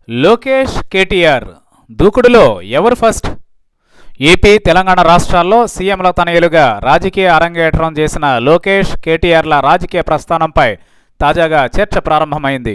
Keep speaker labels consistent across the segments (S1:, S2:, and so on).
S1: లోకేష్ కేటీఆర్ దూకుడులో ఎవరు first? AP Telangana రాష్ట్రాల్లో సీఎంల తనయులుగా రాజకీయ అరంగేట్రం చేసిన లోకేష్ కేటీఆర్ల రాజకీయ ప్రస్థానంపై తాజాగా చర్చ ప్రారంభమైంది.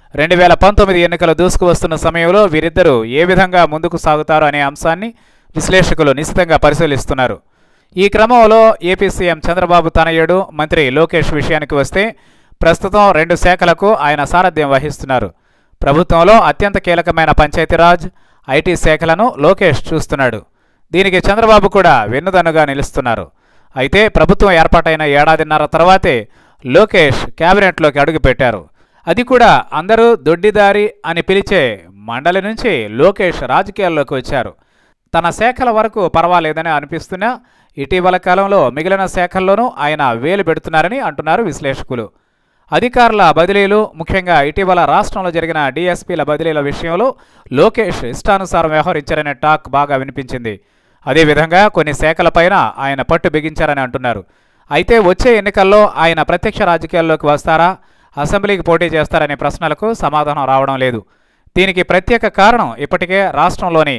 S1: 2019 ఎన్నికలు దూసుకువస్తున్న సమయంలో వీరిద్దరూ ఏ విధంగా ముందుకు సాగుతారు అనే అంశాన్ని విశ్లేషకులు నిశితంగా పరిశీలిస్తున్నారు. ఈ క్రమంలో ఏపీ సీఎం చంద్రబాబు తనయుడు మంత్రి లోకేష్ విషయానికి వస్తే ప్రస్తుతం 2 శాఖలకు ఆయన సారథ్యం వహిస్తున్నారు. ప్రభుత్వంలో అత్యంత కీలకమైన పంచాయతీరాజ్, ఐటీ శాఖలను లోకేష్ చూస్తున్నాడు. దీనికి చంద్రబాబు కూడా వెన్నుదన్నుగా నిలుస్తున్నారు. అయితే ప్రభుత్వం ఏర్పాటైన ఏడాదిన్నర తర్వాతే లోకేష్ కేబినెట్లోకి అడుగుపెట్టారు. అది కూడా అందరూ దొడ్డిదారి అని పిలిచే మండలి నుంచి లోకేష్ రాజకీయాల్లోకి వచ్చారు. తన శాఖల వరకు పర్వాలేదని అనిపిస్తున్నా ఇటీవల కాలంలో మిగిలిన శాఖల్లోనూ ఆయన వేలు పెడుతున్నారని అంటున్నారు విశ్లేషకులు. అధికారుల బదిలీలు, ముఖ్యంగా ఇటీవల రాష్ట్రంలో జరిగిన డీఎస్పీల బదిలీల విషయంలో లోకేష్ ఇష్టానుసారం వ్యవహరించారనే టాక్ బాగా వినిపించింది. అదేవిధంగా కొన్ని శాఖలపైన ఆయన పట్టు బిగించారని అంటున్నారు. అయితే వచ్చే ఎన్నికల్లో ఆయన ప్రత్యక్ష రాజకీయాల్లోకి వస్తారా, అసెంబ్లీకి పోటీ చేస్తారనే ప్రశ్నలకు సమాధానం రావడం లేదు. దీనికి ప్రత్యేక కారణం ఇప్పటికే రాష్ట్రంలోని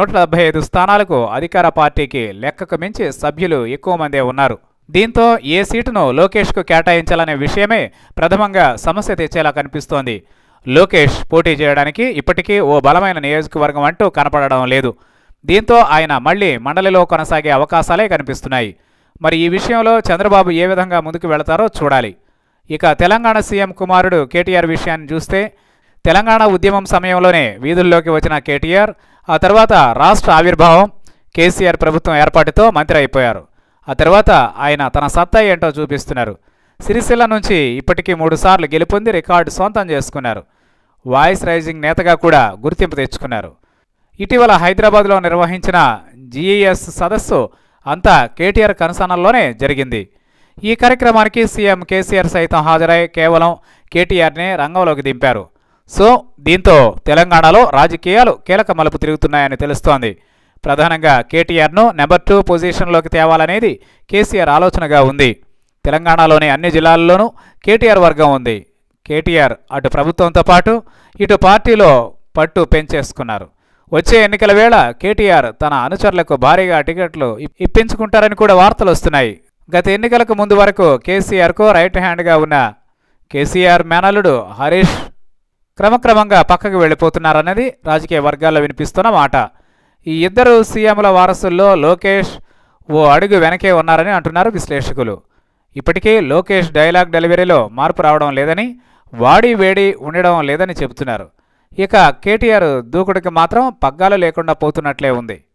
S1: 175 స్థానాలకు అధికార పార్టీకి లెక్కకు మించి సభ్యులు ఎక్కువ మందే ఉన్నారు. దీంతో ఏ సీటును లోకేష్కు కేటాయించాలనే విషయమే ప్రథమంగా సమస్య తెచ్చేలా కనిపిస్తోంది. లోకేష్ పోటీ చేయడానికి ఇప్పటికీ ఓ బలమైన నియోజకవర్గం అంటూ కనపడడం లేదు. దీంతో ఆయన మళ్లీ మండలిలో కొనసాగే అవకాశాలే కనిపిస్తున్నాయి. మరి ఈ విషయంలో చంద్రబాబు ఏ విధంగా ముందుకు వెళతారో చూడాలి. ఇక తెలంగాణ సీఎం కుమారుడు కేటీఆర్ విషయాన్ని చూస్తే తెలంగాణ ఉద్యమం సమయంలోనే వీధుల్లోకి వచ్చిన కేటీఆర్ ఆ తర్వాత రాష్ట్ర ఆవిర్భావం, కేసీఆర్ ప్రభుత్వం ఏర్పాటుతో మంత్రి అయిపోయారు. ఆ తర్వాత ఆయన తన సత్తా ఏంటో చూపిస్తున్నారు. సిరిసిల్ల నుంచి ఇప్పటికీ 3 సార్లు గెలుపొంది రికార్డు సొంతం చేసుకున్నారు. వాయిస్ రైజింగ్ నేతగా కూడా గుర్తింపు తెచ్చుకున్నారు. ఇటీవల హైదరాబాద్లో నిర్వహించిన జీఈఎస్ సదస్సు అంతా కేటీఆర్ కనుసన్నల్లోనే జరిగింది. ఈ కార్యక్రమానికి సీఎం కేసీఆర్ సైతం హాజరై కేవలం కేటీఆర్నే రంగంలోకి దింపారు. సో దీంతో తెలంగాణలో రాజకీయాలు కీలక మలుపు తిరుగుతున్నాయని తెలుస్తోంది. ప్రధానంగా కేటీఆర్ను నెంబర్ 2 పొజిషన్లోకి తేవాలనేది కేసీఆర్ ఆలోచనగా ఉంది. తెలంగాణలోని అన్ని జిల్లాల్లోనూ కేటీఆర్ వర్గం ఉంది. కేటీఆర్ అటు ప్రభుత్వంతో పాటు ఇటు పార్టీలో పట్టు పెంచేసుకున్నారు. వచ్చే ఎన్నికల వేళ కేటీఆర్ తన అనుచరులకు భారీగా టికెట్లు ఇప్పించుకుంటారని కూడా వార్తలు వస్తున్నాయి. గత ఎన్నికలకు ముందు వరకు కేసీఆర్కు రైట్ హ్యాండ్గా ఉన్న కేసీఆర్ మేనల్లుడు హరీష్ క్రమక్రమంగా పక్కకు వెళ్ళిపోతున్నారన్నది రాజకీయ వర్గాల్లో వినిపిస్తున్న మాట. ఈ ఇద్దరు సీఎంల వారసుల్లో లోకేష్ ఓ అడుగు వెనకే ఉన్నారని అంటున్నారు విశ్లేషకులు. ఇప్పటికీ లోకేష్ డైలాగ్ డెలివరీలో మార్పు రావడం లేదని, వాడి వేడి ఉండడం లేదని చెబుతున్నారు. ఇక కేటీఆర్ దూకుడికి మాత్రం పగ్గాలు లేకుండా పోతున్నట్లే ఉంది.